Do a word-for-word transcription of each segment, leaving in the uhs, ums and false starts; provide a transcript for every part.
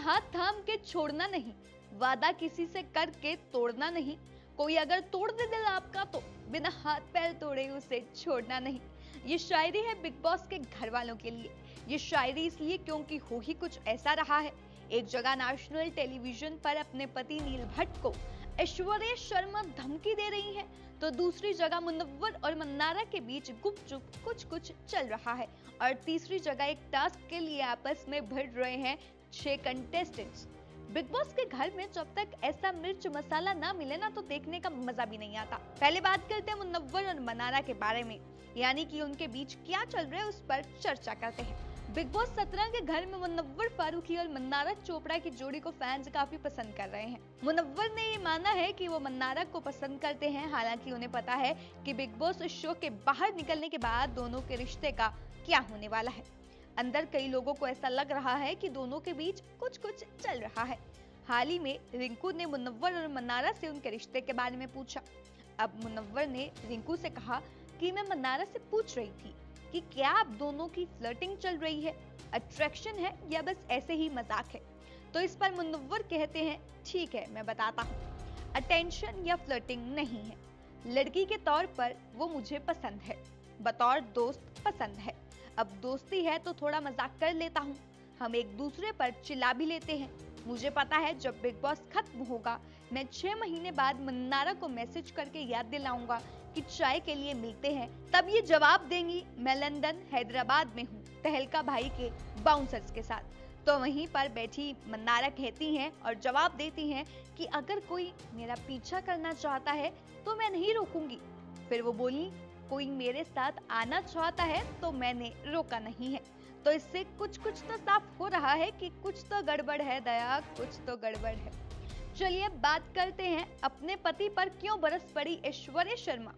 हाथ थाम के छोड़ना नहीं, वादा किसी से करके तोड़ना नहीं, कोई अगर तोड़ दे दिल आपका तो बिना हाथ पैर तोड़े उसे छोड़ना नहीं। ये शायरी है बिग बॉस के घर वालों के लिए। ये शायरी इसलिए क्योंकि हो ही कुछ ऐसा रहा है। एक जगह नेशनल टेलीविजन पर अपने पति नील भट्ट को ऐश्वर्या शर्मा धमकी दे रही है, तो दूसरी जगह मुनव्वर और मन्नारा के बीच गुपचुप कुछ कुछ चल रहा है, और तीसरी जगह एक टास्क के लिए आपस में भिड़ रहे हैं छह कंटेस्टेंट्स। बिग बॉस के घर में जब तक ऐसा मिर्च मसाला ना मिले ना तो देखने का मजा भी नहीं आता। पहले बात करते हैं मुनव्वर और मन्नारा के बारे में, यानी कि उनके बीच क्या चल रहा है उस पर चर्चा करते हैं। बिग बॉस सत्रह के घर में मुनव्वर फारूकी और मन्नारा चोपड़ा की जोड़ी को फैंस काफी पसंद कर रहे हैं। मुनव्वर ने ये माना है कि वो मन्नारा को पसंद करते हैं, हालांकि उन्हें पता है कि बिग बॉस शो के बाहर निकलने के बाद दोनों के रिश्ते का क्या होने वाला है। अंदर कई लोगों को ऐसा लग रहा है कि दोनों के बीच कुछ कुछ चल रहा है। हाल ही में रिंकू ने मुनव्वर और मन्नारा से उनके रिश्ते के बारे में पूछा। अब मुनव्वर ने रिंकू से कहा कि मैं मन्नारा से पूछ रही थी कि क्या आप दोनों की फ्लर्टिंग चल रही है, अट्रैक्शन है या बस ऐसे ही मजाक है। तो इस पर मुनव्वर कहते हैं ठीक है मैं बताता हूँ, अटेंशन या फ्लर्टिंग नहीं है, लड़की के तौर पर वो मुझे पसंद है, बतौर दोस्त पसंद है। अब दोस्ती है तो थोड़ा मजाक कर लेता हूँ, हम एक दूसरे पर चिल्ला भी लेते हैं। मुझे पता है जब बिग बॉस खत्म होगा मैं छह महीने बाद मन्नारा को मैसेज करके याद दिलाऊंगा कि चाय के लिए मिलते हैं, तब ये जवाब देंगी मैं लंदन हैदराबाद में हूँ तहलका भाई के बाउंसर्स के साथ। तो वहीं पर बैठी मन्नारा कहती हैं और जवाब देती हैं कि अगर कोई मेरा पीछा करना चाहता है तो मैं नहीं रोकूंगी। फिर वो बोली कोई मेरे साथ आना चाहता है तो मैंने रोका नहीं है। तो इससे कुछ कुछ तो साफ हो रहा है कि कुछ तो गड़बड़ है दया, कुछ तो गड़बड़ है। चलिए बात करते हैं अपने पति पर क्यों बरस पड़ी ऐश्वर्या शर्मा।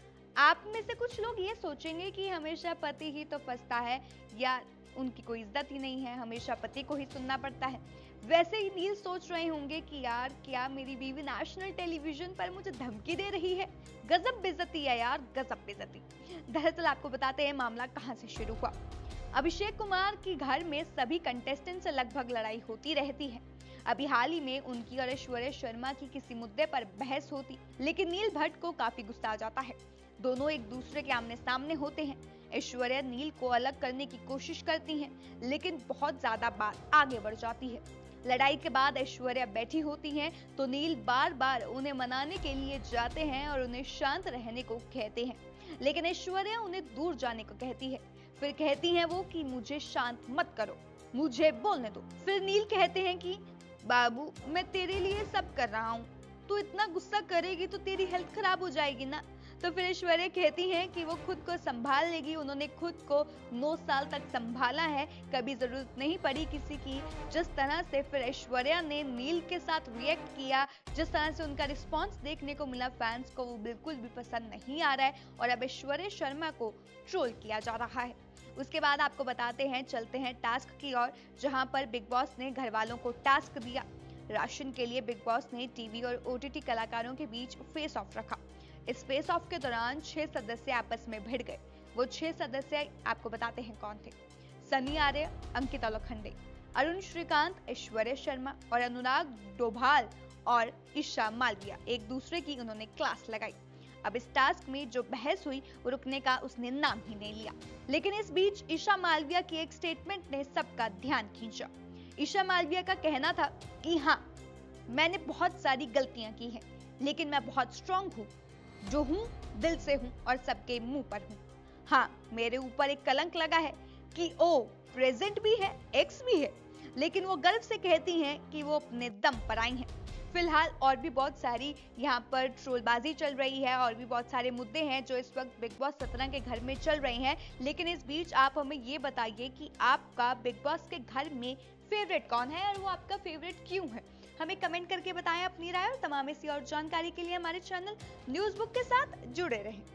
आप में से कुछ लोग ये सोचेंगे कि हमेशा पति ही तो फंसता है या उनकी कोई इज्जत ही नहीं है, हमेशा पति को ही सुनना पड़ता है। वैसे ही नील सोच रहे होंगे कि यार क्या मेरी बीवी नेशनल टेलीविजन पर मुझे धमकी दे रही है, गजब बेइज्जती है यार, गजब बेइज्जती। दरअसल आपको बताते हैं मामला कहां से शुरू हुआ। अभिषेक कुमार की घर में सभी कंटेस्टेंट से लगभग लड़ाई होती रहती है। अभी हाल ही में उनकी और ऐश्वर्या शर्मा की किसी मुद्दे पर बहस होती, लेकिन नील भट्ट को काफी गुस्सा आ जाता है। दोनों एक दूसरे के आमने सामने होते हैं। ऐश्वर्या नील को अलग करने की कोशिश करती हैं, लेकिन बहुत ज्यादा बात आगे बढ़ जाती है। लड़ाई के बाद ऐश्वर्या बैठी होती हैं, तो नील बार बार उन्हें मनाने के लिए जाते हैं और उन्हें शांत रहने को कहते हैं, लेकिन ऐश्वर्या उन्हें दूर जाने को कहती है। फिर कहती हैं वो कि मुझे शांत मत करो, मुझे बोलने दो। फिर नील कहते हैं कि बाबू मैं तेरे लिए सब कर रहा हूँ, तू इतना गुस्सा करेगी तो तेरी हेल्थ खराब हो जाएगी ना। तो फिर ऐश्वर्या कहती हैं कि वो खुद को संभाल लेगी, उन्होंने खुद को नौ साल तक संभाला है, कभी जरूरत नहीं पड़ी किसी की। जिस तरह से फिर ऐश्वर्या ने नील के साथ रिएक्ट किया, जिस तरह से उनका रिस्पांस देखने को मिला फैंस को, वो बिल्कुल भी पसंद नहीं आ रहा है और अब ऐश्वर्या शर्मा को ट्रोल किया जा रहा है। उसके बाद आपको बताते हैं, चलते हैं टास्क की ओर, जहां पर बिग बॉस ने घर वालों को टास्क दिया। राशन के लिए बिग बॉस ने टीवी और ओटीटी कलाकारों के बीच फेस ऑफ रखा। इस फेस ऑफ के दौरान छह सदस्य आपस में भिड़ गए। वो छह सदस्य आपको बताते हैं कौन थे। सनी आर्य, अंकिता लोखंडे, अरुण श्रीकांत, ऐश्वर्या शर्मा और अनुराग डोभाल और ईशा मालविया एक दूसरे की उन्होंने क्लास लगाई। अब इस टास्क में जो बहस हुई वो रुकने का उसने नाम ही नहीं लिया, लेकिन इस बीच ईशा मालविया की एक स्टेटमेंट ने सबका ध्यान खींचा। ईशा मालविया का कहना था कि हाँ मैंने बहुत सारी गलतियां की हैं, लेकिन मैं बहुत स्ट्रांग हूँ, जो हूँ दिल से हूँ और सबके मुंह पर हूँ। हाँ मेरे ऊपर एक कलंक लगा है कि ओ प्रेजेंट भी है, एक्स भी है, लेकिन वो गर्व से कहती हैं कि वो अपने दम पर आई हैं। फिलहाल और भी बहुत सारी यहाँ पर ट्रोलबाजी चल रही है और भी बहुत सारे मुद्दे हैं जो इस वक्त बिग बॉस सत्रह के घर में चल रहे हैं, लेकिन इस बीच आप हमें ये बताइए कि आपका बिग बॉस के घर में फेवरेट कौन है और वो आपका फेवरेट क्यों है। हमें कमेंट करके बताएं अपनी राय और तमाम ऐसी और जानकारी के लिए हमारे चैनल न्यूज़ बुक के साथ जुड़े रहें।